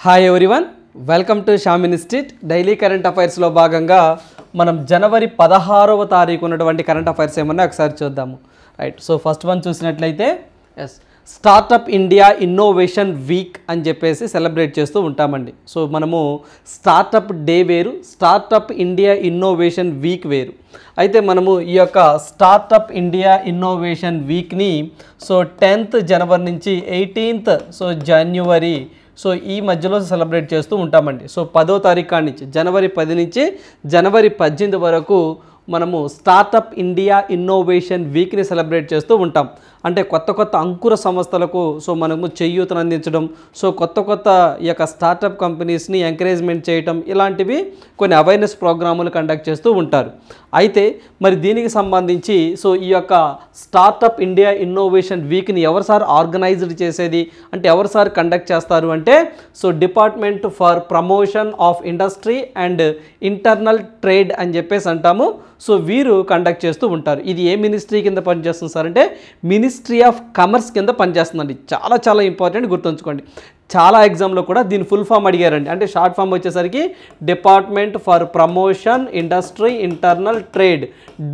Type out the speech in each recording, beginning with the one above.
Hi everyone, welcome to Sham institute. Daily current అఫైర్స్లో భాగంగా మనం జనవరి 16వ తారీఖు ఉన్నటువంటి కరెంట్ అఫైర్స్ ఏమన్నా ఒకసారి చూద్దాము. రైట్, సో ఫస్ట్ వన్ చూసినట్లయితే స్టార్టప్ ఇండియా ఇన్నోవేషన్ వీక్ అని చెప్పేసి సెలబ్రేట్ చేస్తూ ఉంటామండి. సో మనము స్టార్టప్ డే వేరు, స్టార్టప్ ఇండియా ఇన్నోవేషన్ వీక్ వేరు. అయితే మనము ఈ యొక్క స్టార్టప్ ఇండియా ఇన్నోవేషన్ వీక్ని 10th జనవరి నుంచి 18th జనవరి ఈ మధ్యలో సెలబ్రేట్ చేస్తూ ఉంటామండి. 10వ తారీఖు కాడి నుంచి జనవరి 10 నుంచి జనవరి 18 వరకు మనము స్టార్టప్ ఇండియా ఇన్నోవేషన్ వీక్ని సెలబ్రేట్ చేస్తూ ఉంటాం. అంటే కొత్త అంకుర సంస్థలకు మనము చేయూతను అందించడం, కొత్త ఈ యొక్క స్టార్టప్ కంపెనీస్ని ఎంకరేజ్మెంట్ చేయటం, ఇలాంటివి కొన్ని అవేర్నెస్ ప్రోగ్రాములు కండక్ట్ చేస్తూ ఉంటారు. అయితే మరి దీనికి సంబంధించి ఈ యొక్క స్టార్టప్ ఇండియా ఇన్నోవేషన్ వీక్ని ఎవరు సార్ ఆర్గనైజ్డ్ చేసేది అంటే ఎవరు సార్ కండక్ట్ చేస్తారు అంటే department for promotion of industry and internal trade అని చెప్పేసి అంటాము. వీరు కండక్ట్ చేస్తూ ఉంటారు. ఇది ఏ మినిస్ట్రీ కింద పనిచేస్తుంది సార్ అంటే మినిస్ట్రీ ఆఫ్ కామర్స్ కింద పనిచేస్తుందండి. చాలా ఇంపార్టెంట్, గుర్తుంచుకోండి. చాలా ఎగ్జామ్లో కూడా దీని ఫుల్ ఫామ్ అడిగారండి. అంటే షార్ట్ ఫామ్ వచ్చేసరికి department for promotion industry internal trade,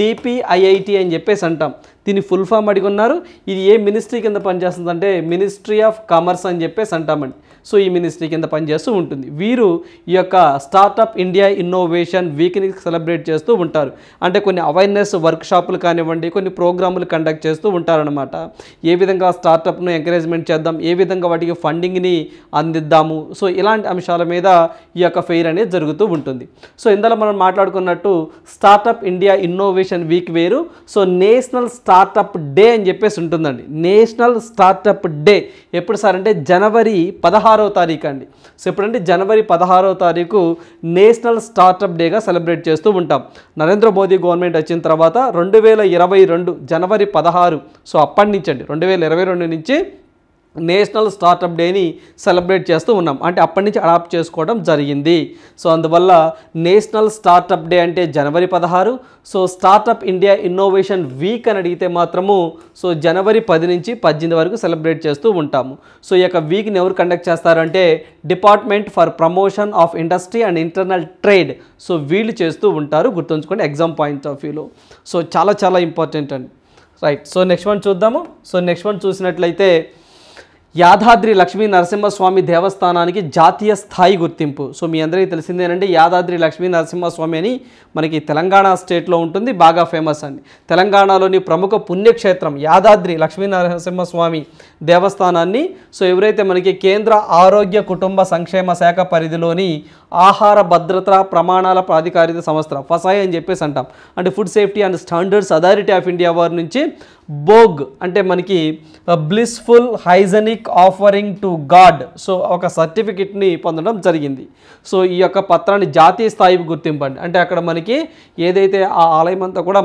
DPIIT అని చెప్పేసి అంటాం. దీని ఫుల్ ఫామ్ అడిగి ఉన్నారు. ఇది ఏ మినిస్ట్రీ కింద పనిచేస్తుందంటే మినిస్ట్రీ ఆఫ్ కామర్స్ అని చెప్పేసి అంటామండి. ఈ మినిస్ట్రీ కింద పనిచేస్తూ ఉంటుంది. వీరు ఈ యొక్క స్టార్టప్ ఇండియా ఇన్నోవేషన్ వీక్ని సెలబ్రేట్ చేస్తూ ఉంటారు. అంటే కొన్ని అవేర్నెస్ వర్క్షాపులు కానివ్వండి, కొన్ని ప్రోగ్రాములు కండక్ట్ చేస్తూ ఉంటారనమాట. ఏ విధంగా స్టార్టప్ను ఎంకరేజ్మెంట్ చేద్దాం, ఏ విధంగా వాటికి ఫండింగ్ని అందిద్దాము, ఇలాంటి అంశాల మీద ఈ యొక్క ఫెయిర్ అనేది జరుగుతూ ఉంటుంది. ఇందులో మనం మాట్లాడుకున్నట్టు స్టార్టప్ ఇండియా ఇన్నోవేషన్ వీక్ వేరు, నేషనల్ స్టార్టప్ డే అని చెప్పేసి ఉంటుందండి. నేషనల్ స్టార్టప్ డే ఎప్పుడు సార్ అంటే జనవరి 16వ తారీఖు అండి. ఎప్పుడంటే జనవరి 16వ తారీఖు నేషనల్ స్టార్టప్ డేగా సెలబ్రేట్ చేస్తూ ఉంటాం. నరేంద్ర మోదీ గవర్నమెంట్ వచ్చిన తర్వాత 2022 జనవరి 16, అప్పటి నుంచి అండి 2022 నుంచి నేషనల్ స్టార్టప్ డేని సెలబ్రేట్ చేస్తూ ఉన్నాం. అంటే అప్పటి నుంచి అడాప్ట్ చేసుకోవడం జరిగింది. అందువల్ల నేషనల్ స్టార్టప్ డే అంటే జనవరి 16. స్టార్టప్ ఇండియా ఇన్నోవేషన్ వీక్ అని అడిగితే మాత్రము జనవరి 10 నుంచి 18 వరకు సెలబ్రేట్ చేస్తూ ఉంటాము. ఈ యొక్క వీక్ని ఎవరు కండక్ట్ చేస్తారంటే department for promotion of industry and internal trade, వీళ్ళు చేస్తూ ఉంటారు. గుర్తుంచుకోండి ఎగ్జామ్ పాయింట్ ఆఫ్ వ్యూలో. చాలా ఇంపార్టెంట్ అండి. రైట్, నెక్స్ట్ వన్ చూద్దాము. నెక్స్ట్ వన్ చూసినట్లయితే యాదాద్రి లక్ష్మీ నరసింహస్వామి దేవస్థానానికి జాతీయ స్థాయి గుర్తింపు. మీ అందరికీ తెలిసిందేనండి, యాదాద్రి లక్ష్మీ నరసింహస్వామి అని మనకి తెలంగాణ స్టేట్లో ఉంటుంది, బాగా ఫేమస్ అండి. తెలంగాణలోని ప్రముఖ పుణ్యక్షేత్రం యాదాద్రి లక్ష్మీ నరసింహస్వామి దేవస్థానాన్ని ఎవరైతే మనకి కేంద్ర ఆరోగ్య కుటుంబ సంక్షేమ శాఖ పరిధిలోని ఆహార భద్రతా ప్రమాణాల ప్రాధికారిత సంస్థ ఫసాయి అని చెప్పేసి అంటాం. అంటే food safety and standards authority of India వారి నుంచి బోగ్ అంటే మనకి blissful hygienic offering to God ఒక సర్టిఫికెట్ని పొందడం జరిగింది. ఈ యొక్క పత్రాన్ని జాతీయ స్థాయికి గుర్తింపండి. అంటే అక్కడ మనకి ఏదైతే ఆ ఆలయం అంతా కూడా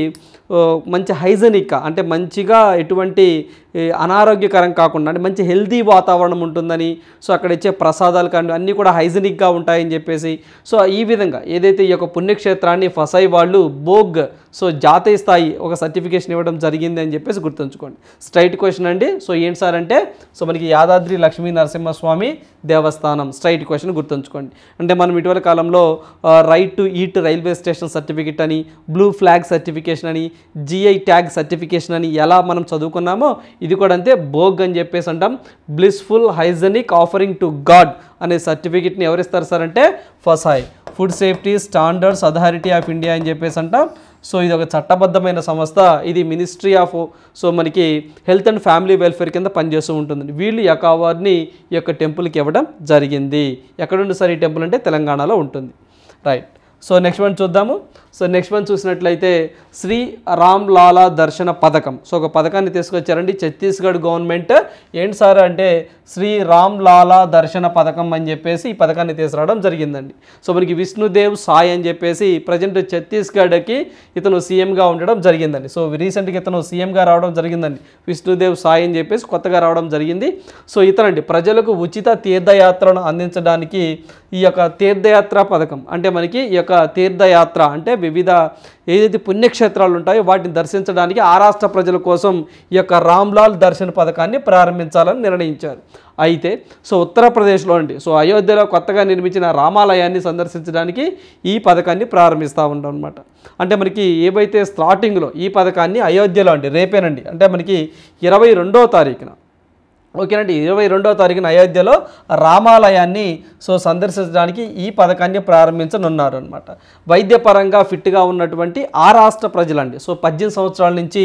మంచి హైజెనిక్ అంటే మంచిగా ఎటువంటి అనారోగ్యకరం కాకుండా అంటే మంచి హెల్తీ వాతావరణం ఉంటుందని, అక్కడ ఇచ్చే ప్రసాదాలు కానీ అన్నీ కూడా హైజెనిక్గా ఉంటాయని చెప్పేసి ఈ విధంగా ఏదైతే ఈ యొక్క పుణ్యక్షేత్రాన్ని ఫసాయి వాళ్ళు బోగ్ జాతీయ స్థాయి ఒక సర్టిఫికేషన్ ఇవ్వడం జరిగింది అని చెప్పేసి గుర్తుంచుకోండి. స్ట్రైట్ క్వశ్చన్ అండి. ఏంటి సార్ అంటే మనకి యాదాద్రి లక్ష్మీ నరసింహస్వామి దేవస్థానం స్ట్రైట్ క్వశ్చన్ గుర్తుంచుకోండి. అంటే మనం ఇటీవల కాలంలో right to eat railway station certificate అని, బ్లూ ఫ్లాగ్ సర్టిఫికేషన్ అని, GI ట్యాగ్ సర్టిఫికేషన్ అని ఎలా మనం చదువుకున్నామో ఇది కూడా అంతే. బోగ్ అని చెప్పేసి అంటాం. Blissful hygienic offering to God అనే సర్టిఫికేట్ని ఎవరిస్తారు సార్ అంటే FSSAI, food safety standards authority of India అని చెప్పేసి అంటాం. ఇది ఒక చట్టబద్ధమైన సంస్థ. ఇది మినిస్ట్రీ ఆఫ్ మనకి హెల్త్ అండ్ ఫ్యామిలీ వెల్ఫేర్ కింద పనిచేస్తూ ఉంటుంది. వీళ్ళు ఈ యొక్క అవార్డుని ఈ యొక్క టెంపుల్కి ఇవ్వడం జరిగింది. ఎక్కడుంది సార్ ఈ టెంపుల్ అంటే తెలంగాణలో ఉంటుంది. రైట్, నెక్స్ట్ వన్ చూద్దాము. నెక్స్ట్ వన్ చూసినట్లయితే శ్రీ రామ్ లాలా దర్శన పథకం. ఒక పథకాన్ని తీసుకొచ్చారండి ఛత్తీస్గఢ్ గవర్నమెంట్. ఏంటి సార్ అంటే శ్రీ రామ్ లాలా దర్శన పథకం అని చెప్పేసి ఈ పథకాన్ని తీసుకురావడం జరిగిందండి. మనకి విష్ణుదేవ్ సాయ్ అని చెప్పేసి ప్రజెంట్ ఛత్తీస్గఢ్కి ఇతను సీఎంగా ఉండడం జరిగిందండి. రీసెంట్గా ఇతను సీఎంగా రావడం జరిగిందండి. విష్ణుదేవ్ సాయ్ అని చెప్పేసి కొత్తగా రావడం జరిగింది. ఇతనండి ప్రజలకు ఉచిత తీర్థయాత్రను అందించడానికి ఈ యొక్క తీర్థయాత్ర పథకం అంటే మనకి ఈ యొక్క యొక్క తీర్థయాత్ర అంటే వివిధ ఏదైతే పుణ్యక్షేత్రాలు ఉంటాయో వాటిని దర్శించడానికి ఆ రాష్ట్ర ప్రజల కోసం ఈ యొక్క రామ్లాల్ దర్శన్ పథకాన్ని ప్రారంభించాలని నిర్ణయించారు. అయితే సో ఉత్తరప్రదేశ్లో అండి సో అయోధ్యలో కొత్తగా నిర్మించిన రామాలయాన్ని సందర్శించడానికి ఈ పథకాన్ని ప్రారంభిస్తూ ఉంటాం అనమాట. అంటే మనకి ఏవైతే స్టార్టింగ్లో ఈ పథకాన్ని అయోధ్యలో అండి రేపేనండి అంటే మనకి 22వ తారీఖున ఓకేనండి 22వ తారీఖున అయోధ్యలో రామాలయాన్ని సో సందర్శించడానికి ఈ పథకాన్ని ప్రారంభించనున్నారు అనమాట. వైద్యపరంగా ఫిట్గా ఉన్నటువంటి ఆ రాష్ట్ర ప్రజలండి సో 18 సంవత్సరాల నుంచి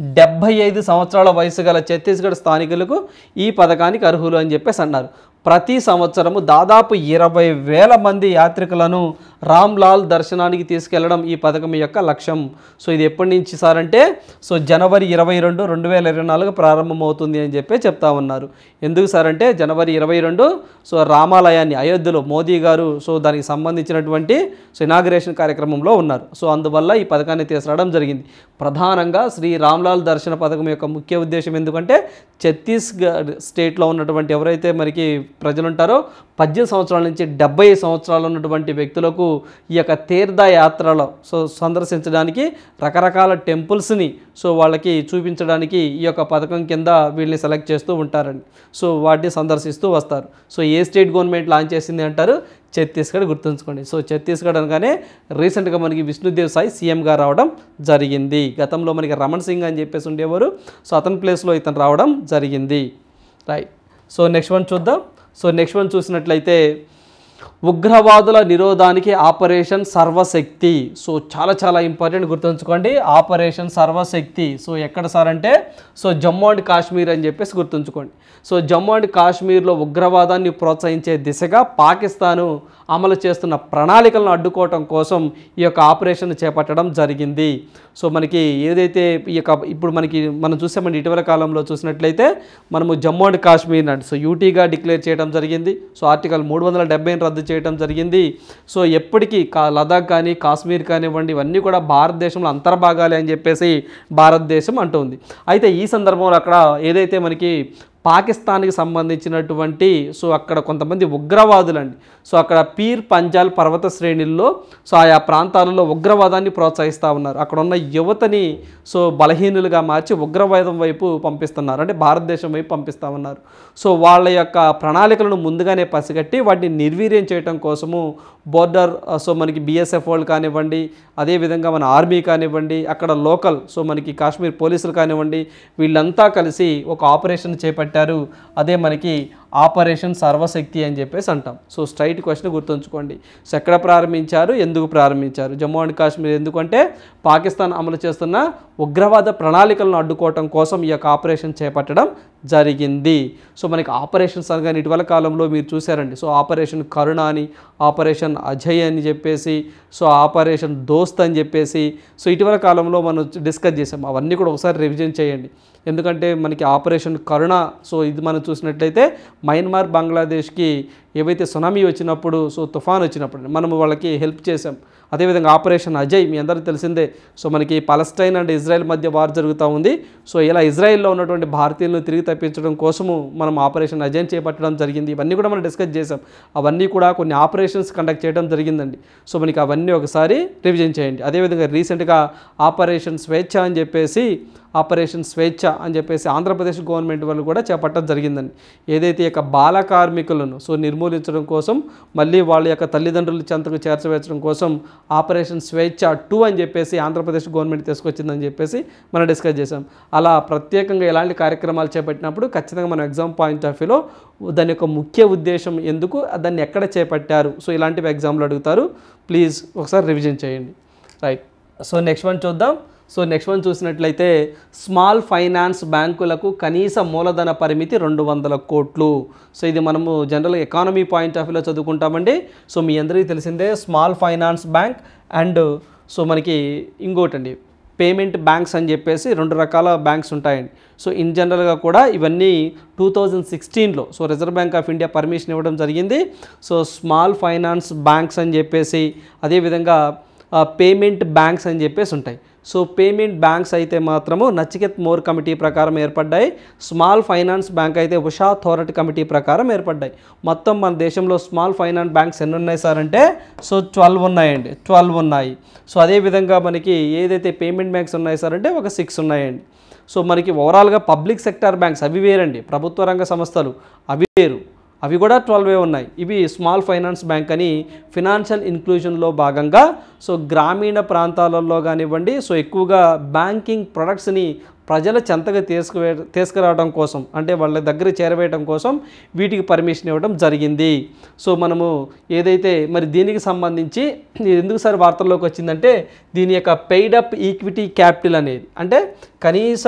75 సంవత్సరాల వయసు గల ఛత్తీస్గఢ్ స్థానికులకు ఈ పథకానికి అర్హులు అని చెప్పేసి అన్నారు. ప్రతి సంవత్సరము దాదాపు 20,000 మంది యాత్రికులను రామ్లాల్ దర్శనానికి తీసుకెళ్లడం ఈ పథకం యొక్క లక్ష్యం. సో ఇది ఎప్పటి నుంచి సార్ అంటే సో జనవరి 22, 2024 ప్రారంభమవుతుంది అని చెప్పి చెప్తా ఉన్నారు. ఎందుకు సార్ అంటే జనవరి 22 సో రామాలయాన్ని అయోధ్యలో మోదీ గారు సో దానికి సంబంధించినటువంటి సో ఇనాగ్రేషన్ కార్యక్రమంలో ఉన్నారు. సో అందువల్ల ఈ పథకాన్ని తీసుకురావడం జరిగింది. ప్రధానంగా శ్రీ రామ్లాల్ దర్శన పథకం యొక్క ముఖ్య ఉద్దేశం ఎందుకంటే ఛత్తీస్గఢ్ స్టేట్లో ఉన్నటువంటి ఎవరైతే మనకి ప్రజలు ఉంటారో 18 సంవత్సరాల నుంచి 70 సంవత్సరాలు ఉన్నటువంటి వ్యక్తులకు ఈ యొక్క తీర్థయాత్రలో సో సందర్శించడానికి రకరకాల టెంపుల్స్ని సో వాళ్ళకి చూపించడానికి ఈ యొక్క పథకం కింద వీళ్ళని సెలెక్ట్ చేస్తూ ఉంటారండి. సో వాటిని సందర్శిస్తూ వస్తారు. సో ఏ స్టేట్ గవర్నమెంట్ లాంచ్ చేసింది అంటారు ఛత్తీస్గఢ్, గుర్తుంచుకోండి. సో ఛత్తీస్గఢ్ అనగానే రీసెంట్గా మనకి విష్ణుదేవ్ సాయి సీఎంగా రావడం జరిగింది. గతంలో మనకి రమణ్ సింగ్ అని చెప్పేసి ఉండేవారు. సో అతని ప్లేస్లో ఇతను రావడం జరిగింది. రైట్. సో నెక్స్ట్ వన్ చూద్దాం. సో నెక్స్ట్ వన్ చూసినట్లయితే ఉగ్రవాదుల నిరోధానికి ఆపరేషన్ సర్వశక్తి. సో చాలా ఇంపార్టెంట్, గుర్తుంచుకోండి. ఆపరేషన్ సర్వశక్తి సో ఎక్కడ సార్ అంటే సో జమ్మూ అండ్ కాశ్మీర్ అని చెప్పేసి గుర్తుంచుకోండి. సో జమ్మూ అండ్ కాశ్మీర్లో ఉగ్రవాదాన్ని ప్రోత్సహించే దిశగా పాకిస్తాను అమలు చేస్తున్న ప్రణాళికలను అడ్డుకోవటం కోసం ఈ యొక్క ఆపరేషన్ చేపట్టడం జరిగింది. సో మనకి ఏదైతే ఈ యొక్క ఇప్పుడు మనం చూసామండి ఇటీవల కాలంలో చూసినట్లయితే మనము జమ్మూ అండ్ కాశ్మీర్ సో యూటీగా డిక్లేర్ చేయడం జరిగింది. సో ఆర్టికల్ 370 రద్దు చేయడం జరిగింది. సో ఎప్పటికీ లదాఖ్ కానీ కాశ్మీర్ కానివ్వండి ఇవన్నీ కూడా భారతదేశంలో అంతర్భాగాలే అని చెప్పేసి భారతదేశం అంటుంది. అయితే ఈ సందర్భంలో అక్కడ ఏదైతే మనకి పాకిస్తాన్కి సంబంధించినటువంటి సో అక్కడ కొంతమంది ఉగ్రవాదులండి సో అక్కడ పీర్ పంజాల్ పర్వత శ్రేణుల్లో సో ఆయా ప్రాంతాలలో ఉగ్రవాదాన్ని ప్రోత్సహిస్తూ ఉన్నారు. అక్కడ ఉన్న యువతని సో బలహీనులుగా మార్చి ఉగ్రవాదం వైపు పంపిస్తున్నారు, అంటే భారతదేశం వైపు పంపిస్తూ ఉన్నారు. సో వాళ్ళ యొక్క ప్రణాళికలను ముందుగానే పసిగట్టి వాటిని నిర్వీర్యం చేయడం కోసము బోర్డర్ సో మనకి BSF వాళ్ళు కానివ్వండి, అదేవిధంగా మన ఆర్మీ కానివ్వండి, అక్కడ లోకల్ సో మనకి కాశ్మీర్ పోలీసులు కానివ్వండి వీళ్ళంతా కలిసి ఒక ఆపరేషన్ చేపట్టారు. అదే మనకి ఆపరేషన్ సర్వశక్తి అని చెప్పేసి అంటాం. సో స్ట్రైట్ క్వశ్చన్ గుర్తుంచుకోండి. సో ఎక్కడ ప్రారంభించారు, ఎందుకు ప్రారంభించారు? జమ్మూ అండ్ కాశ్మీర్ ఎందుకంటే పాకిస్తాన్ అమలు చేస్తున్న ఉగ్రవాద ప్రణాళికలను అడ్డుకోవటం కోసం ఈ యొక్క ఆపరేషన్ చేపట్టడం జరిగింది. సో మనకి ఆపరేషన్స్ అనగానే ఇటీవల కాలంలో మీరు చూసారండి. సో ఆపరేషన్ కరుణ అని, ఆపరేషన్ అజయ్ అని చెప్పేసి, సో ఆపరేషన్ దోస్త్ అని చెప్పేసి సో ఇటీవల కాలంలో మనం డిస్కస్ చేసాం. అవన్నీ కూడా ఒకసారి రివిజన్ చేయండి. ఎందుకంటే మనకి ఆపరేషన్ కరుణ సో ఇది మనం చూసినట్లయితే మయన్మార్ బంగ్లాదేశ్కి ఏవైతే సునామీ వచ్చినప్పుడు సో తుఫాన్ వచ్చినప్పుడు మనము వాళ్ళకి హెల్ప్ చేసాం. అదేవిధంగా ఆపరేషన్ అజయ్ మీ అందరికీ తెలిసిందే. సో మనకి పాలస్తీన్ అండ్ ఇజ్రాయెల్ మధ్య వార్ జరుగుతూ ఉంది. సో ఇలా ఇజ్రాయెల్లో ఉన్నటువంటి భారతీయులను తిరిగి తప్పించడం కోసము మనం ఆపరేషన్ అజయ్ చేపట్టడం జరిగింది. ఇవన్నీ కూడా మనం డిస్కస్ చేసాం. అవన్నీ కూడా కొన్ని ఆపరేషన్స్ కండక్ట్ చేయడం జరిగిందండి. సో మనకి అవన్నీ ఒకసారి రివిజన్ చేయండి. అదేవిధంగా రీసెంట్గా ఆపరేషన్ స్వేచ్ఛ అని చెప్పేసి ఆంధ్రప్రదేశ్ గవర్నమెంట్ వాళ్ళు కూడా చేపట్టడం జరిగిందండి. ఏదైతే యొక్క బాల కార్మికులను సో నిర్మూలించడం కోసం మళ్ళీ వాళ్ళ యొక్క తల్లిదండ్రుల చెంతకు చేర్చవేర్చడం కోసం ఆపరేషన్ స్వేచ్ఛ 2 అని చెప్పేసి ఆంధ్రప్రదేశ్ గవర్నమెంట్ తీసుకొచ్చిందని చెప్పేసి మనం డిస్కస్ చేసాం. అలా ప్రత్యేకంగా ఎలాంటి కార్యక్రమాలు చేపట్టినప్పుడు ఖచ్చితంగా మనం ఎగ్జామ్ పాయింట్ ఆఫ్ వ్యూలో దాని యొక్క ముఖ్య ఉద్దేశం ఎందుకు, దాన్ని ఎక్కడ చేపట్టారు, సో ఇలాంటివి ఎగ్జామ్లో అడుగుతారు. ప్లీజ్ ఒకసారి రివిజన్ చేయండి. రైట్. సో నెక్స్ట్ వన్ చూద్దాం. సో నెక్స్ట్ వన్ చూసినట్లయితే స్మాల్ ఫైనాన్స్ బ్యాంకులకు కనీస మూలధన పరిమితి 200 కోట్లు. సో ఇది మనము జనరల్ ఎకానమీ పాయింట్ ఆఫ్ వ్యూలో చదువుకుంటామండి. సో మీ అందరికీ తెలిసిందే small finance bank and so మనకి ఇంకోటండి పేమెంట్ బ్యాంక్స్ అని చెప్పేసి 2 రకాల బ్యాంక్స్ ఉంటాయండి. సో ఇన్ జనరల్గా కూడా ఇవన్నీ 2016లో so Reserve Bank of India permission ఇవ్వడం జరిగింది. సో స్మాల్ ఫైనాన్స్ బ్యాంక్స్ అని చెప్పేసి అదేవిధంగా పేమెంట్ బ్యాంక్స్ అని చెప్పేసి ఉంటాయి. సో పేమెంట్ బ్యాంక్స్ అయితే మాత్రము నచికేత్ మోర్ కమిటీ ప్రకారం ఏర్పడ్డాయి. స్మాల్ ఫైనాన్స్ బ్యాంక్ అయితే ఉషా థోరట్ కమిటీ ప్రకారం ఏర్పడ్డాయి. మొత్తం మన దేశంలో స్మాల్ ఫైనాన్స్ బ్యాంక్స్ ఎన్ని ఉన్నాయి సార్ అంటే సో 12 ఉన్నాయండి, 12 ఉన్నాయి. సో అదేవిధంగా మనకి ఏదైతే పేమెంట్ బ్యాంక్స్ ఉన్నాయి సార్ అంటే ఒక 6 ఉన్నాయండి. సో మనకి ఓవరాల్గా పబ్లిక్ సెక్టార్ బ్యాంక్స్ అవి వేరండి, ప్రభుత్వ రంగ సంస్థలు అవి వేరు, అవి కూడా 12 ఉన్నాయి. ఇవి స్మాల్ ఫైనాన్స్ బ్యాంక్ అని ఫినాన్షియల్ ఇంక్లూజన్లో భాగంగా సో గ్రామీణ ప్రాంతాలలో కానివ్వండి సో ఎక్కువగా బ్యాంకింగ్ ప్రొడక్ట్స్ని ప్రజల చెంతగా తీసుకురావడం కోసం అంటే వాళ్ళ దగ్గర చేరవేయడం కోసం వీటికి పర్మిషన్ ఇవ్వడం జరిగింది. సో మనము ఏదైతే మరి దీనికి సంబంధించి ఎందుకు సార్ వార్తల్లోకి వచ్చిందంటే దీని యొక్క పెయిడ్ అప్ ఈక్విటీ క్యాపిటల్ అనేది అంటే కనీస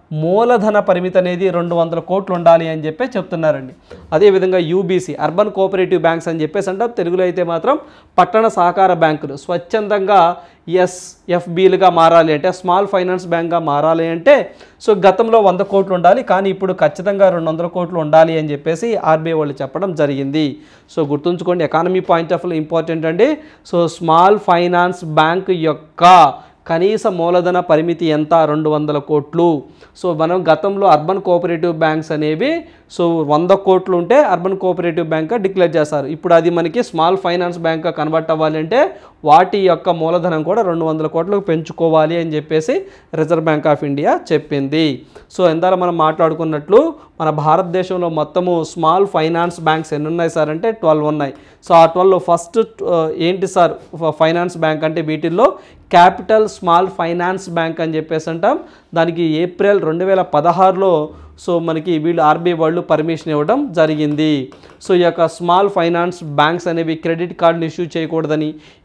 మూలధన పరిమితి అనేది 200 కోట్లు ఉండాలి అని చెప్పి చెప్తున్నారండి. అదేవిధంగా యూబీసీ అర్బన్ కోఆపరేటివ్ బ్యాంక్స్ అని చెప్పేసి అంటాం, తెలుగులో అయితే మాత్రం పట్టణ సహకార బ్యాంకులు స్వచ్ఛందంగా ఎస్ఎఫ్బీలుగా మారాలి అంటే స్మాల్ ఫైనాన్స్ బ్యాంక్గా మారాలి అంటే సో గతంలో 100 కోట్లు ఉండాలి, కానీ ఇప్పుడు ఖచ్చితంగా 200 కోట్లు ఉండాలి అని చెప్పేసి ఆర్బీఐ వాళ్ళు చెప్పడం జరిగింది. సో గుర్తుంచుకోండి, economy point of view important అండి. సో స్మాల్ ఫైనాన్స్ బ్యాంక్ యొక్క కనీస మూలధన పరిమితి ఎంత? 200 కోట్లు. సో మనం గతంలో అర్బన్ కోఆపరేటివ్ బ్యాంక్స్ అనేవి సో 100 కోట్లు ఉంటే అర్బన్ కోఆపరేటివ్ బ్యాంక్గా డిక్లేర్ చేస్తారు. ఇప్పుడు అది మనకి స్మాల్ ఫైనాన్స్ బ్యాంక్గా కన్వర్ట్ అవ్వాలి అంటే వాటి యొక్క మూలధనం కూడా 200 కోట్లకు పెంచుకోవాలి అని చెప్పేసి రిజర్వ్ బ్యాంక్ ఆఫ్ ఇండియా చెప్పింది. సో ఎందాక మనం మాట్లాడుకున్నట్లు మన భారతదేశంలో మొత్తము స్మాల్ ఫైనాన్స్ బ్యాంక్స్ ఎన్ని ఉన్నాయి సార్ అంటే 12 ఉన్నాయి. సో ఆ 12 ఫస్ట్ ఏంటి సార్ ఫైనాన్స్ బ్యాంక్ అంటే వీటిల్లో క్యాపిటల్ స్మాల్ ఫైనాన్స్ బ్యాంక్ అని చెప్పేసి అంటాం. దానికి ఏప్రిల్ 2016లో సో మనకి వీళ్ళు ఆర్బీఐ వాళ్ళు పర్మిషన్ ఇవ్వడం జరిగింది. సో ఈ యొక్క స్మాల్ ఫైనాన్స్ బ్యాంక్స్ అనేవి క్రెడిట్ కార్డులు ఇష్యూ చేయకూడదని,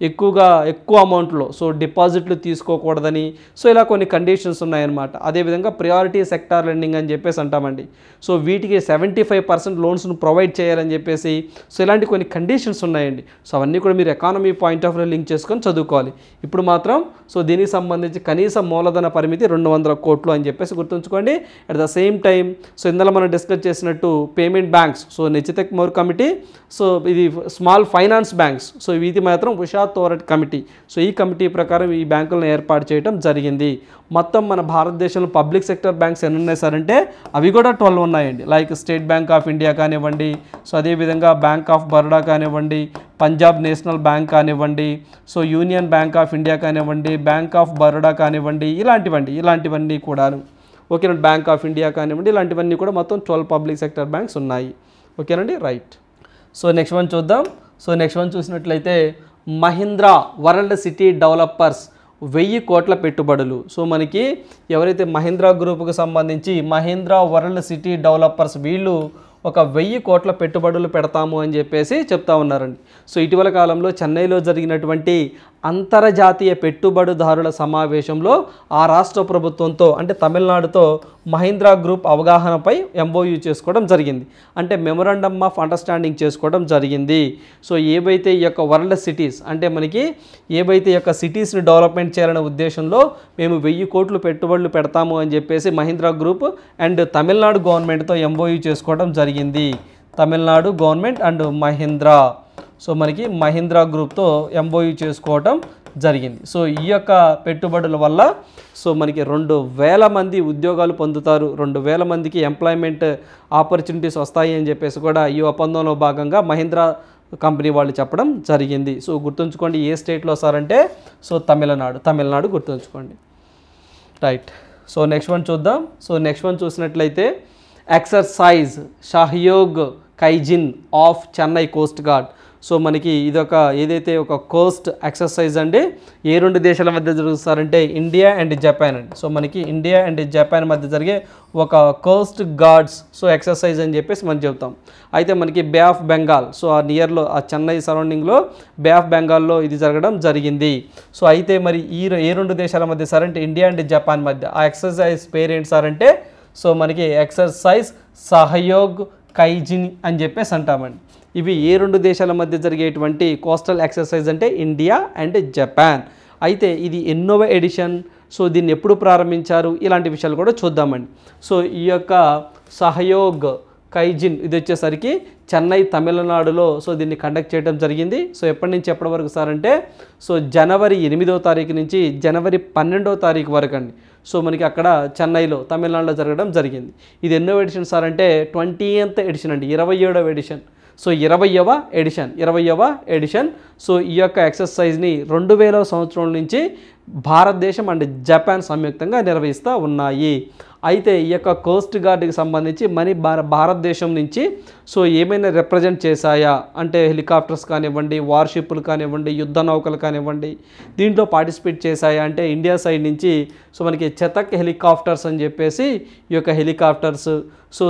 ఎక్కువ అమౌంట్లో సో డిపాజిట్లు తీసుకోకూడదని, సో ఇలా కొన్ని కండిషన్స్ ఉన్నాయన్నమాట. అదేవిధంగా ప్రియారిటీ సెక్టార్ లెండింగ్ అని చెప్పేసి అంటామండి. సో వీటికి 75% లోన్స్ను ప్రొవైడ్ చేయాలని చెప్పేసి సో ఇలాంటి కొన్ని కండిషన్స్ ఉన్నాయండి. సో అవన్నీ కూడా మీరు economy point of view link చేసుకొని చదువుకోవాలి. ఇప్పుడు మాత్రం సో దీనికి సంబంధించి కనీస మూలధన పరిమితి 200 కోట్లు అని చెప్పేసి గుర్తుంచుకోండి. At the same time so ఇందులో మనం డిస్కస్ చేసినట్టు payment banks so Nachiket Mor committee, so ఇది స్మాల్ ఫైనాన్స్ బ్యాంక్స్ సో వీటి మాత్రం ఉషా థోరట్ కమిటీ. సో ఈ కమిటీ ప్రకారం ఈ బ్యాంకులను ఏర్పాటు చేయడం జరిగింది. మొత్తం మన భారతదేశంలో పబ్లిక్ సెక్టర్ బ్యాంక్స్ ఎన్ని ఉన్నాయి సార్ అంటే అవి కూడా 12 ఉన్నాయండి. Like State Bank of India కానివ్వండి, సో అదేవిధంగా బ్యాంక్ ఆఫ్ బరోడా కానివ్వండి, పంజాబ్ నేషనల్ బ్యాంక్ కానివ్వండి, so Union Bank of India కానివ్వండి, బ్యాంక్ ఆఫ్ బరోడా కానివ్వండి, ఇలాంటివన్నీ కూడాను ఓకేనండి. బ్యాంక్ ఆఫ్ ఇండియా కానివ్వండి, ఇలాంటివన్నీ కూడా మొత్తం 12 పబ్లిక్ సెక్టర్ బ్యాంక్స్ ఉన్నాయి. ఓకేనండి, రైట్. సో నెక్స్ట్ వన్ చూద్దాం. సో నెక్స్ట్ వన్ చూసినట్లయితే మహీంద్రా వరల్డ్ సిటీ డెవలపర్స్ 1000 కోట్ల పెట్టుబడులు. సో మనకి ఎవరైతే మహీంద్రా గ్రూప్కి సంబంధించి మహీంద్రా వరల్డ్ సిటీ డెవలపర్స్ వీళ్ళు ఒక 1000 కోట్ల పెట్టుబడులు పెడతాము అని చెప్పేసి చెప్తా ఉన్నారండి. సో ఇటీవల కాలంలో చెన్నైలో జరిగినటువంటి అంతర్జాతీయ పెట్టుబడిదారుల సమావేశంలో ఆ రాష్ట్ర ప్రభుత్వంతో అంటే తమిళనాడుతో మహీంద్రా గ్రూప్ అవగాహనపై MOU చేసుకోవడం జరిగింది. అంటే మెమొరాండమ్ ఆఫ్ అండర్స్టాండింగ్ చేసుకోవడం జరిగింది. సో ఏవైతే ఈ యొక్క వరల్డ్ సిటీస్ అంటే మనకి ఏవైతే ఈ యొక్క సిటీస్ని డెవలప్మెంట్ చేయాలనే ఉద్దేశంలో మేము 1000 కోట్లు పెట్టుబడులు పెడతాము అని చెప్పేసి మహీంద్రా గ్రూప్ అండ్ తమిళనాడు గవర్నమెంట్తో MOU చేసుకోవడం జరిగింది. Tamil Nadu government and Mahindra so మనకి మహీంద్రా గ్రూప్తో MOU చేసుకోవటం జరిగింది. సో ఈ యొక్క పెట్టుబడుల వల్ల సో మనకి 2000 మంది ఉద్యోగాలు పొందుతారు, 2000 మందికి ఎంప్లాయ్మెంట్ ఆపర్చునిటీస్ వస్తాయి అని చెప్పేసి కూడా ఈ ఒప్పందంలో భాగంగా మహీంద్రా కంపెనీ వాళ్ళు చెప్పడం జరిగింది. సో గుర్తుంచుకోండి ఏ స్టేట్లో సార్ అంటే సో తమిళనాడు గుర్తుంచుకోండి, రైట్. సో నెక్స్ట్ వన్ చూద్దాం. సో నెక్స్ట్ వన్ చూసినట్లయితే exercise Sahyog Kaijin off Chennai coast guard. So మనకి ఇదొక ఏదైతే ఒక కోస్ట్ ఎక్సర్సైజ్ అండి ఏ 2 దేశాల మధ్య జరుగుతారంటే ఇండియా అండ్ జపాన్ అండి. సో మనకి ఇండియా అండ్ జపాన్ మధ్య జరిగే ఒక కోస్ట్ గార్డ్స్ సో ఎక్సర్సైజ్ అని చెప్పేసి మనం చెప్తాం. అయితే మనకి బే ఆఫ్ బెంగాల్ సో ఆ నియర్లో ఆ చెన్నై సరౌండింగ్లో బే ఆఫ్ బెంగాల్లో ఇది జరగడం జరిగింది. సో అయితే మరి ఏ 2 దేశాల మధ్య సార్ అంటే ఇండియా అండ్ జపాన్ మధ్య ఆ ఎక్సర్సైజ్ పేరు ఏంటి సార్ అంటే సో మనకి ఎక్సర్సైజ్ సహయోగ్ కైజిన్ అని చెప్పేసి అంటామండి. ఇవి ఏ 2 దేశాల మధ్య జరిగేటువంటి కోస్టల్ ఎక్సర్సైజ్ అంటే ఇండియా అండ్ జపాన్. అయితే ఇది ఎన్నోవ ఎడిషన్, సో దీన్ని ఎప్పుడు ప్రారంభించారు ఇలాంటి విషయాలు కూడా చూద్దామండి. సో ఈ యొక్క సహయోగ్ కైజిన్ ఇది వచ్చేసరికి చెన్నై తమిళనాడులో సో దీన్ని కండక్ట్ చేయడం జరిగింది. సో ఎప్పటి నుంచి ఎప్పటి వరకు సార్ అంటే సో జనవరి 8వ తారీఖు నుంచి జనవరి 12వ తారీఖు వరకు అండి. సో మనకి అక్కడ చెన్నైలో తమిళనాడులో జరగడం జరిగింది. ఇది ఎన్నో ఎడిషన్ సార్ అంటే 20th ఎడిషన్ అండి, 27వ ఎడిషన్. సో 20వ ఎడిషన్. సో ఈ యొక్క ఎక్సర్సైజ్ని 2000వ సంవత్సరం నుంచి భారతదేశం అండ్ జపాన్ సంయుక్తంగా నిర్వహిస్తూ ఉన్నాయి. అయితే ఈ యొక్క కోస్ట్ గార్డ్కి సంబంధించి భారతదేశం నుంచి సో ఏమైనా రిప్రజెంట్ చేశాయా అంటే హెలికాప్టర్స్ కానివ్వండి, వార్షిప్లు కానివ్వండి, యుద్ధ నౌకలు కానివ్వండి, దీంట్లో పార్టిసిపేట్ చేశాయా అంటే ఇండియా సైడ్ నుంచి సో మనకి చెతక్ హెలికాప్టర్స్ అని చెప్పేసి ఈ యొక్క హెలికాప్టర్స్, సో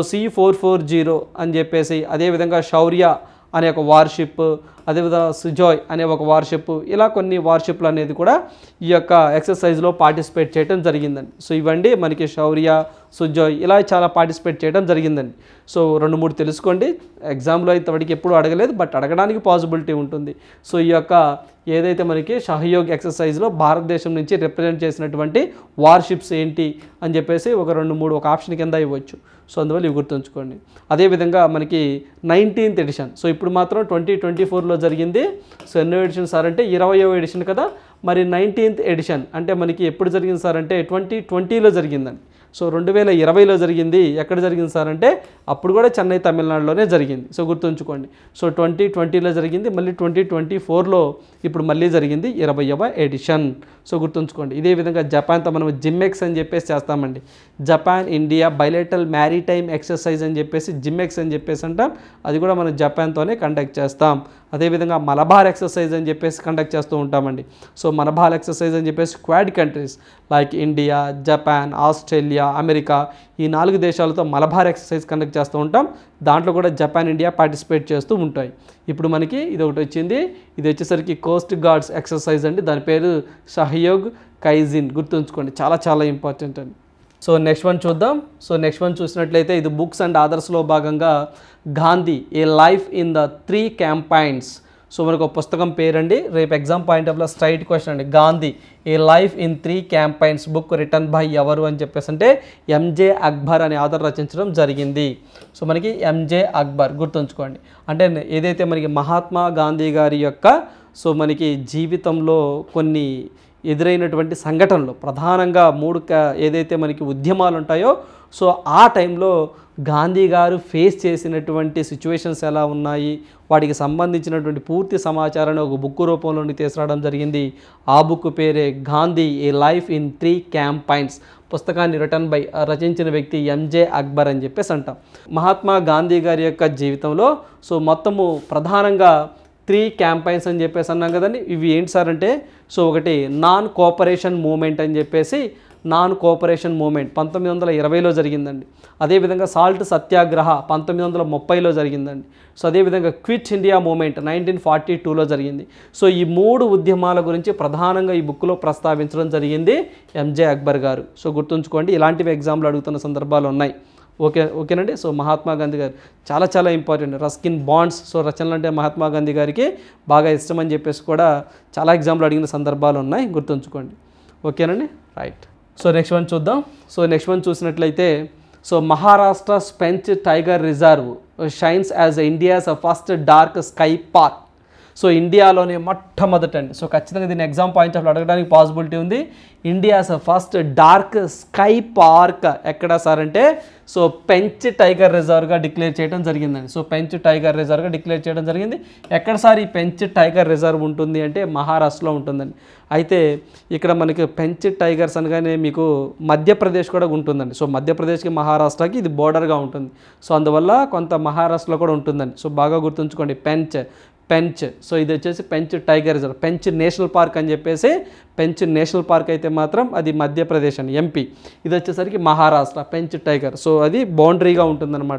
C440 అని చెప్పేసి, అదేవిధంగా శౌర్య అనే ఒక వార్షిప్, అదేవిధంగా సుజాయ్ అనే ఒక వార్షిప్, ఇలా కొన్ని వార్షిప్లు అనేది కూడా ఈ యొక్క ఎక్సర్సైజ్లో పార్టిసిపేట్ చేయడం జరిగిందండి. సో ఇవండి మనకి శౌర్య, సుజాయ్ ఇలా చాలా పార్టిసిపేట్ చేయడం జరిగిందండి. సో 2-3 తెలుసుకోండి. ఎగ్జామ్లో ఇంతవరకు ఎప్పుడు అడగలేదు, బట్ అడగడానికి పాసిబిలిటీ ఉంటుంది. సో ఈ యొక్క ఏదైతే మనకి సహయోగ్ ఎక్సర్సైజ్లో భారతదేశం నుంచి రిప్రజెంట్ చేసినటువంటి వార్షిప్స్ ఏంటి అని చెప్పేసి ఒక 2-3 ఒక ఆప్షన్ కింద ఇవ్వచ్చు. సో అందువల్ల ఇవి గుర్తుంచుకోండి. అదేవిధంగా మనకి 19th ఎడిషన్. సో ఇప్పుడు మాత్రం 2024లో జరిగింది. సో ఎన్నో ఎడిషన్ సార్ అంటే 20వ ఎడిషన్ కదా. మరి 19th ఎడిషన్ అంటే మనకి ఎప్పుడు జరిగింది సార్ అంటే 2020లో జరిగిందండి. సో 2020లో జరిగింది. ఎక్కడ జరిగింది సార్ అంటే అప్పుడు కూడా చెన్నై తమిళనాడులోనే జరిగింది. సో గుర్తుంచుకోండి. సో 2020లో జరిగింది, మళ్ళీ 2024లో ఇప్పుడు మళ్ళీ జరిగింది 20వ ఎడిషన్. సో గుర్తుంచుకోండి. ఇదే విధంగా జపాన్తో మనం జిమ్మెక్స్ అని చెప్పేసి చేస్తామండి. Japan India bilateral maritime exercise అని చెప్పేసి జిమ్మెక్స్ అని చెప్పేసి అంటాం. అది కూడా మనం జపాన్తోనే కండక్ట్ చేస్తాం. అదేవిధంగా మలబార్ ఎక్సర్సైజ్ అని చెప్పేసి కండక్ట్ చేస్తూ ఉంటామండి. సో మలబార్ ఎక్సర్సైజ్ అని చెప్పేసి quad countries like India, Japan, Australia, America ఈ 4 దేశాలతో మలబార్ ఎక్సర్సైజ్ కండక్ట్ చేస్తూ ఉంటాం. దాంట్లో కూడా జపాన్, ఇండియా పార్టిసిపేట్ చేస్తూ ఉంటాయి. ఇప్పుడు మనకి ఇది ఒకటి వచ్చింది. ఇది వచ్చేసరికి కోస్ట్ గార్డ్స్ ఎక్సర్సైజ్ అండి. దాని పేరు సహయోగ్ కైజిన్. గుర్తుంచుకోండి, చాలా చాలా ఇంపార్టెంట్ అండి. సో నెక్స్ట్ వన్ చూద్దాం. సో నెక్స్ట్ వన్ చూసినట్లయితే ఇది బుక్స్ అండ్ ఆదర్స్లో భాగంగా Gandhi a life in the 3 campaigns. So మనకు ఒక పుస్తకం పేరండి. రేపు ఎగ్జామ్ పాయింట్ ఆఫ్ లో స్ట్రైట్ క్వశ్చన్ అండి. Gandhi a life in 3 campaigns book written by ఎవరు అని చెప్పేసి అంటే ఎంజే అక్బర్ అనే ఆథర్ రచించడం జరిగింది. సో మనకి ఎంజే అక్బర్ గుర్తుంచుకోండి. అంటే ఏదైతే మనకి మహాత్మా గాంధీ గారి యొక్క సో మనకి జీవితంలో కొన్ని ఎదురైనటువంటి సంఘటనలు ప్రధానంగా 3 ఏదైతే మనకి ఉద్యమాలు ఉంటాయో సో ఆ టైంలో గాంధీ గారు ఫేస్ చేసినటువంటి సిచ్యువేషన్స్ ఎలా ఉన్నాయి, వాటికి సంబంధించినటువంటి పూర్తి సమాచారాన్ని ఒక బుక్ రూపంలోని తీసుకురావడం జరిగింది. ఆ బుక్ పేరే Gandhi a life in 3 campaigns. పుస్తకాన్ని రిటర్న్ బై రచించిన వ్యక్తి ఎంజే అక్బర్ అని చెప్పేసి అంటాం. మహాత్మా గాంధీ గారి యొక్క జీవితంలో సో మొత్తము ప్రధానంగా 3 క్యాంపైన్స్ అని చెప్పేసి అన్నాం కదండి. ఇవి ఏంటి సార్ అంటే సో ఒకటి నాన్ కోఆపరేషన్ మూమెంట్ అని చెప్పేసి నాన్ కోఆపరేషన్ మూమెంట్ 1920లో జరిగిందండి. అదేవిధంగా సాల్ట్ సత్యాగ్రహ 1930లో జరిగిందండి. సో అదేవిధంగా క్విట్ ఇండియా మూమెంట్ 1942లో జరిగింది. సో ఈ 3 ఉద్యమాల గురించి ప్రధానంగా ఈ బుక్లో ప్రస్తావించడం జరిగింది ఎంజే అక్బర్ గారు. సో గుర్తుంచుకోండి, ఇలాంటివి ఎగ్జామ్లో అడుగుతున్న సందర్భాలు ఉన్నాయి. ఓకేనండి. సో మహాత్మా గాంధీ గారు చాలా చాలా ఇంపార్టెంట్. రస్కిన్ బాండ్స్ సో రచనలు అంటే మహాత్మా గాంధీ గారికి బాగా ఇష్టం అని చెప్పేసి కూడా చాలా ఎగ్జామ్లో అడిగిన సందర్భాలు ఉన్నాయి, గుర్తుంచుకోండి. ఓకేనండి, రైట్. సో నెక్స్ట్ వన్ చూద్దాం. సో నెక్స్ట్ వన్ చూసినట్లయితే so Maharashtra Pench tiger reserve shines as India's first dark sky park. So ఇండియాలోనే మొట్టమొదటండి. సో ఖచ్చితంగా దీన్ని ఎగ్జామ్ పాయింట్ ఆఫ్ అడగడానికి పాసిబిలిటీ ఉంది. ఇండియాస్ ఫస్ట్ డార్క్ స్కై పార్క్ ఎక్కడ సార్ అంటే సో పెంచ్ టైగర్ రిజర్వ్గా డిక్లేర్ చేయడం జరిగిందండి. సో పెంచ్ టైగర్ రిజర్వ్గా డిక్లేర్ చేయడం జరిగింది. ఎక్కడ సార్ ఈ పెంచ్ టైగర్ రిజర్వ్ ఉంటుంది అంటే మహారాష్ట్రలో ఉంటుందండి. అయితే ఇక్కడ మనకి పెంచ్ టైగర్స్ అనగానే మీకు మధ్యప్రదేశ్ కూడా ఉంటుందండి. సో మధ్యప్రదేశ్కి మహారాష్ట్రకి ఇది బోర్డర్గా ఉంటుంది. సో అందువల్ల కొంత మహారాష్ట్రలో కూడా ఉంటుందండి. సో బాగా గుర్తుంచుకోండి, పెంచ్. సో ఇది వచ్చేసి Pench tiger reserve, Pench national park అని చెప్పేసి. పెంచ్ నేషనల్ పార్క్ అయితే మాత్రం అది మధ్యప్రదేశ్ అండి, ఎంపీ. ఇది వచ్చేసరికి మహారాష్ట్ర పెంచ్ టైగర్. సో అది బౌండరీగా ఉంటుందన్నమాట.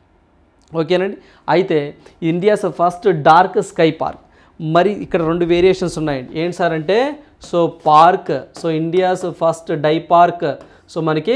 ఓకేనండి. అయితే India's first dark sky park. మరి ఇక్కడ 2 వేరియేషన్స్ ఉన్నాయండి. ఏంటి సార్ అంటే so park so India's first డై పార్క్. సో మనకి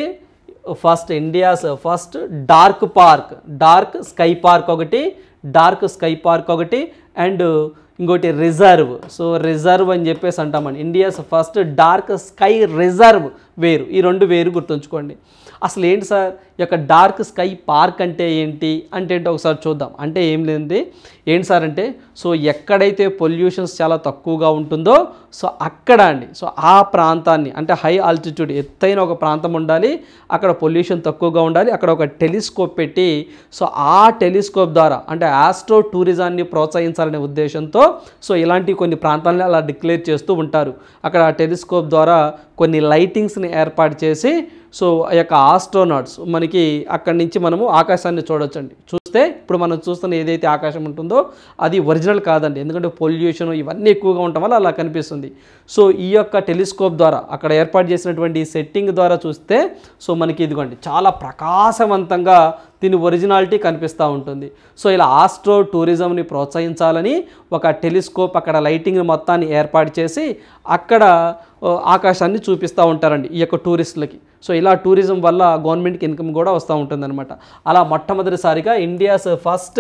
first India's first dark park, dark sky park ఒకటి, డార్క్ స్కై పార్క్ ఒకటి, అండ్ ఇంకోటి రిజర్వ్. సో రిజర్వ్ అని చెప్పేసి అంటామండి. India's first dark sky reserve వేరు, ఈ 2 వేరు గుర్తుంచుకోండి. అసలు ఏంటి సార్ ఈ యొక్క డార్క్ స్కై పార్క్ అంటే ఏంటి అంటే ఏంటో ఒకసారి చూద్దాం. అంటే ఏం లేదండి, ఏంటి సార్ అంటే సో ఎక్కడైతే పొల్యూషన్స్ చాలా తక్కువగా ఉంటుందో సో అక్కడ అండి, సో ఆ ప్రాంతాన్ని అంటే హై ఆల్టిట్యూడ్ ఎత్తైన ఒక ప్రాంతం ఉండాలి, అక్కడ పొల్యూషన్ తక్కువగా ఉండాలి, అక్కడ ఒక టెలిస్కోప్ పెట్టి సో ఆ టెలిస్కోప్ ద్వారా అంటే ఆస్ట్రో టూరిజాన్ని ప్రోత్సహించాలనే ఉద్దేశంతో సో ఇలాంటి కొన్ని ప్రాంతాలని అలా డిక్లేర్ చేస్తూ ఉంటారు. అక్కడ ఆ టెలిస్కోప్ ద్వారా కొన్ని లైటింగ్స్ని ఏర్పాటు చేసి సో ఆ యొక్క ఆస్ట్రోనాట్స్ మనకి అక్కడి నుంచి మనము ఆకాశాన్ని చూడొచ్చండి. చూస్తే ఇప్పుడు మనం చూస్తున్న ఏదైతే ఆకాశం ఉంటుందో అది ఒరిజినల్ కాదండి, ఎందుకంటే పొల్యూషన్ ఇవన్నీ ఎక్కువగా ఉండటం వల్ల అలా కనిపిస్తుంది. సో ఈ యొక్క టెలిస్కోప్ ద్వారా అక్కడ ఏర్పాటు చేసినటువంటి సెట్టింగ్ ద్వారా చూస్తే సో మనకి ఇదిగోండి చాలా ప్రకాశవంతంగా దీని ఒరిజినాలిటీ కనిపిస్తూ ఉంటుంది. సో ఇలా ఆస్ట్రో టూరిజంని ప్రోత్సహించాలని ఒక టెలిస్కోప్ అక్కడ లైటింగ్ మొత్తాన్ని ఏర్పాటు చేసి అక్కడ ఆకాశాన్ని చూపిస్తూ ఉంటారండి ఈ యొక్క టూరిస్టులకి. సో ఇలా టూరిజం వల్ల గవర్నమెంట్కి ఇన్కమ్ కూడా వస్తూ ఉంటుందన్నమాట. అలా మొట్టమొదటిసారిగా ఇండియాస్ ఫస్ట్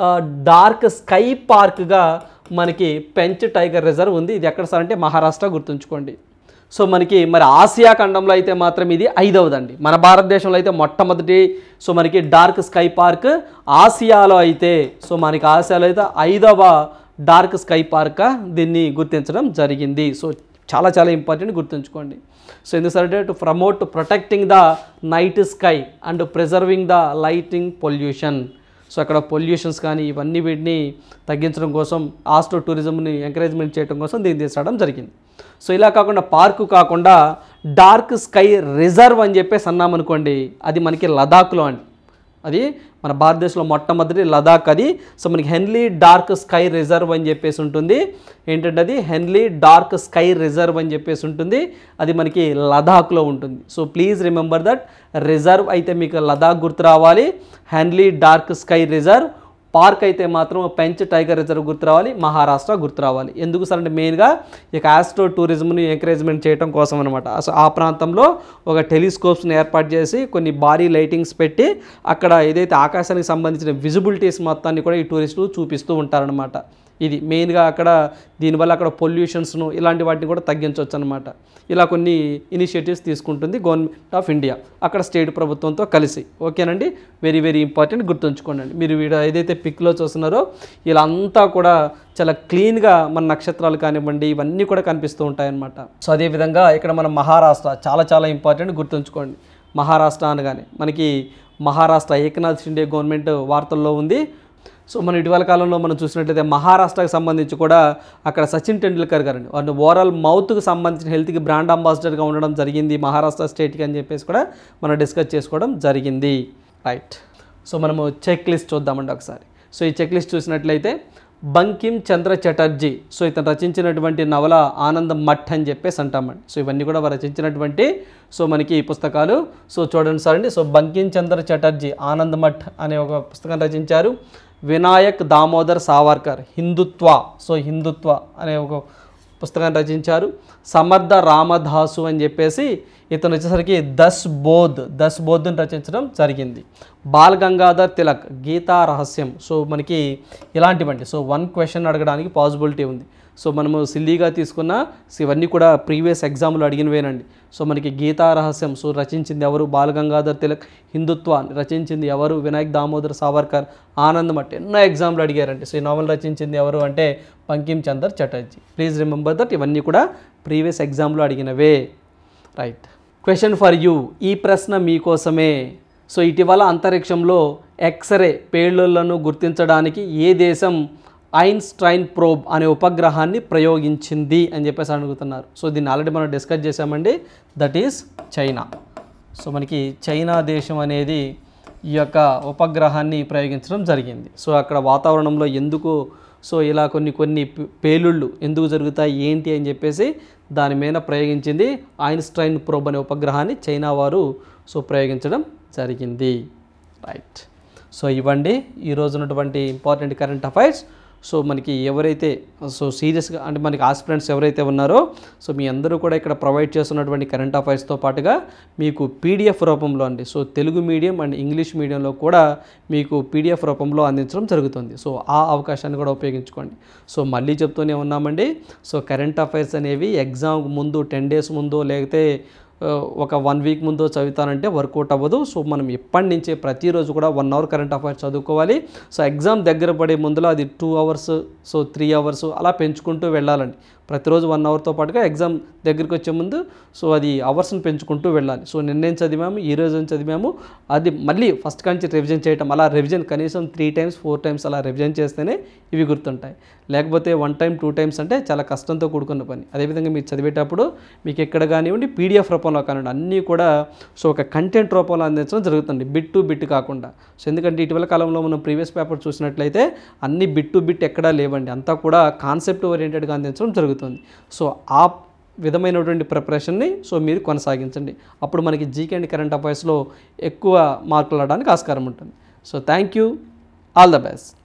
డార్క్ స్కై పార్క్గా మనకి పెంచ్ టైగర్ రిజర్వ్ ఉంది. ఇది ఎక్కడ సార్ అంటే మహారాష్ట్ర, గుర్తుంచుకోండి. సో మనకి మరి ఆసియా ఖండంలో అయితే మాత్రం ఇది 5వదండి. మన భారతదేశంలో అయితే మొట్టమొదటి సో మనకి డార్క్ స్కై పార్క్, ఆసియాలో అయితే సో మనకి ఆసియాలో అయితే 5వ డార్క్ స్కై పార్క్గా దీన్ని గుర్తించడం జరిగింది. సో చాలా చాలా ఇంపార్టెంట్, గుర్తుంచుకోండి. సో ఎందుకంటే to promote protecting the night sky and preserving the lighting pollution. So అక్కడ పొల్యూషన్స్ కానీ ఇవన్నీ వీటిని తగ్గించడం కోసం ఆస్ట్రో టూరిజంని ఎంకరేజ్మెంట్ చేయడం కోసం దీన్ని తీసుకోవడం జరిగింది. సో ఇలా కాకుండా పార్కు కాకుండా డార్క్ స్కై రిజర్వ్ అని చెప్పేసి అన్నామనుకోండి, అది మనకి లదాఖ్లో అండి. అది మన భారతదేశంలో మొట్టమొదటి లదాఖ్ అది. సో మనకి హెన్లీ డార్క్ స్కై రిజర్వ్ అని చెప్పేసి ఉంటుంది. ఏంటంటే అది హెన్లీ డార్క్ స్కై రిజర్వ్ అని చెప్పేసి ఉంటుంది. అది మనకి లదాఖ్లో ఉంటుంది. So please remember that reserve అయితే మీకు లదాఖ్ గుర్తు రావాలి, Hanle dark sky reserve. Park అయితే మాత్రం పెంచ్ టైగర్ రిజర్వ్ గుర్తు రావాలి, మహారాష్ట్ర గుర్తు రావాలి. ఎందుకు సార్ అంటే మెయిన్గా ఇక ఆస్ట్రో టూరిజంని ఎంకరేజ్మెంట్ చేయడం కోసం అనమాట. సో ఆ ప్రాంతంలో ఒక టెలిస్కోప్స్ని ఏర్పాటు చేసి కొన్ని భారీ లైటింగ్స్ పెట్టి అక్కడ ఏదైతే ఆకాశానికి సంబంధించిన విజిబిలిటీస్ మొత్తాన్ని కూడా ఈ టూరిస్టులు చూపిస్తూ ఉంటారనమాట. ఇది మెయిన్గా అక్కడ దీనివల్ల అక్కడ పొల్యూషన్స్ను ఇలాంటి వాటిని కూడా తగ్గించవచ్చు అనమాట. ఇలా కొన్ని ఇనిషియేటివ్స్ తీసుకుంటుంది గవర్నమెంట్ ఆఫ్ ఇండియా అక్కడ స్టేట్ ప్రభుత్వంతో కలిసి. ఓకేనండి, వెరీ వెరీ ఇంపార్టెంట్, గుర్తుంచుకోండి. మీరు వీడియో ఏదైతే పిక్లో చూస్తున్నారో ఇలా అంతా కూడా చాలా క్లీన్గా మన నక్షత్రాలు కానివ్వండి ఇవన్నీ కూడా కనిపిస్తూ ఉంటాయన్నమాట. సో అదేవిధంగా ఇక్కడ మన మహారాష్ట్ర చాలా చాలా ఇంపార్టెంట్, గుర్తుంచుకోండి. మహారాష్ట్ర అనగానే మనకి మహారాష్ట్ర ఏకనాథ్ షిండే గవర్నమెంట్ వార్తల్లో ఉంది. సో మన ఇటీవల కాలంలో మనం చూసినట్లయితే మహారాష్ట్రకి సంబంధించి కూడా అక్కడ సచిన్ టెండూల్కర్ గారండి వాళ్ళు ఓవరాల్ మౌత్కి సంబంధించిన హెల్త్కి బ్రాండ్ అంబాసిడర్గా ఉండడం జరిగింది మహారాష్ట్ర స్టేట్కి అని చెప్పేసి కూడా మనం డిస్కస్ చేసుకోవడం జరిగింది. రైట్, సో మనము చెక్ లిస్ట్ చూద్దామండి ఒకసారి. సో ఈ చెక్ లిస్ట్ చూసినట్లయితే బంకిం చంద్ర చటర్జీ, సో ఇతను రచించినటువంటి నవల ఆనంద మఠ్ అని చెప్పేసి అంటామండి. సో ఇవన్నీ కూడా వారు రచించినటువంటి సో మనకి పుస్తకాలు. సో చూడండి సార్ అండి, సో బంకిం చంద్ర చటర్జీ ఆనంద మఠ్ అనే ఒక పుస్తకం రచించారు. వినాయక్ దామోదర్ సావర్కర్ హిందుత్వ, సో హిందుత్వ అనే ఒక పుస్తకాన్ని రచించారు. సమర్థ రామదాసు అని చెప్పేసి ఇతను వచ్చేసరికి దస్ బోధ్ని రచించడం జరిగింది. బాల్ గంగాధర్ తిలక్ గీతా రహస్యం. సో మనకి ఇలాంటివండి. సో 1 క్వశ్చన్ అడగడానికి పాసిబిలిటీ ఉంది. సో మనము సిల్లీగా తీసుకున్న ఇవన్నీ కూడా ప్రీవియస్ ఎగ్జామ్లో అడిగినవేనండి. సో మనకి గీతా రహస్యం సో రచించింది ఎవరు? బాల్ గంగాధర్ తిలక్. హిందుత్వ రచించింది ఎవరు? వినాయక్ దామోదర్ సావర్కర్. ఆనంద్ మఠ్ ఎన్నో ఎగ్జామ్లు అడిగారండి. సో ఈ నావల్ రచించింది ఎవరు అంటే Bankim Chandra Chatterjee. Please remember that ఇవన్నీ కూడా ప్రీవియస్ ఎగ్జామ్లో అడిగినవే. రైట్, క్వశ్చన్ ఫర్ యూ, ఈ ప్రశ్న మీకోసమే. సో ఇటీవల అంతరిక్షంలో ఎక్స్రే పేలుళ్లను గుర్తించడానికి ఏ దేశం ఐన్స్టైన్ ప్రోబ్ అనే ఉపగ్రహాన్ని ప్రయోగించింది అని చెప్పేసి అడుగుతున్నారు. సో దీన్ని ఆల్రెడీ మనం డిస్కస్ చేసామండి, దట్ ఈస్ చైనా. సో మనకి చైనా దేశం అనేది ఈ యొక్క ఉపగ్రహాన్ని ప్రయోగించడం జరిగింది. సో అక్కడ వాతావరణంలో ఎందుకు సో ఇలా కొన్ని పేలుళ్ళు ఎందుకు జరుగుతాయి ఏంటి అని చెప్పేసి దాని మీద ప్రయోగించింది ఐన్స్టైన్ ప్రోబ్ అనే ఉపగ్రహాన్ని చైనా వారు సో ప్రయోగించడం జరిగింది. రైట్, సో ఇవ్వండి ఈరోజు ఉన్నటువంటి ఇంపార్టెంట్ కరెంట్ అఫైర్స్. సో మనకి ఎవరైతే సో సీరియస్గా అంటే మనకి ఆస్పిరెంట్స్ ఎవరైతే ఉన్నారో సో మీ అందరూ కూడా ఇక్కడ ప్రొవైడ్ చేస్తున్నటువంటి కరెంట్ అఫైర్స్తో పాటుగా మీకు పీడిఎఫ్ రూపంలో అండి so Telugu medium and English మీడియంలో కూడా మీకు పీడిఎఫ్ రూపంలో అందించడం జరుగుతుంది. సో ఆ అవకాశాన్ని కూడా ఉపయోగించుకోండి. సో మళ్ళీ చెప్తూనే ఉన్నామండి, సో కరెంట్ అఫైర్స్ అనేవి ఎగ్జామ్ ముందు 10 days ముందు లేకపోతే ఒక 1 వీక్ ముందు చదువుతానంటే వర్కౌట్ అవ్వదు. సో మనం ఎప్పటి నుంచే ప్రతిరోజు కూడా 1 అవర్ కరెంట్ అఫైర్స్ చదువుకోవాలి. సో ఎగ్జామ్ దగ్గర పడే ముందులో అది 2 అవర్స్, సో 3 అవర్స్ అలా పెంచుకుంటూ వెళ్ళాలండి. ప్రతిరోజు 1 అవర్తో పాటుగా ఎగ్జామ్ దగ్గరికి వచ్చే ముందు సో అది అవర్స్ని పెంచుకుంటూ వెళ్ళాలి. సో నిన్నేం చదివాము, ఈ రోజు ఏం చదివాము, అది మళ్ళీ ఫస్ట్ కాంచి రివిజన్ చేయటం, అలా రివిజన్ కనీసం 3 టైమ్స్ 4 టైమ్స్ అలా రివిజన్ చేస్తేనే ఇవి గుర్తుంటాయి. లేకపోతే 1 టైం 2 టైమ్స్ అంటే చాలా కష్టంతో కూడుకున్న పని. అదేవిధంగా మీరు చదివేటప్పుడు మీకు ఎక్కడ కానివ్వండి పీడిఎఫ్ రూపంలో కానివ్వండి అన్నీ కూడా సో ఒక కంటెంట్ రూపంలో అందించడం జరుగుతుంది, బిట్ టు బిట్ కాకుండా. సో ఎందుకంటే ఇటీవల కాలంలో మనం ప్రీవియస్ పేపర్ చూసినట్లయితే అన్ని బిట్ టు బిట్ ఎక్కడా లేవండి, అంతా కూడా కాన్సెప్ట్ ఓరియంటెడ్గా అందించడం జరుగుతుంది. సో ఆ విధమైనటువంటి ప్రిపరేషన్ని సో మీరు కొనసాగించండి. అప్పుడు మనకి జీకే అండ్ కరెంట్ అఫైర్స్లో ఎక్కువ మార్కులు రావడానికి ఆస్కారం ఉంటుంది. So thank you, all the best.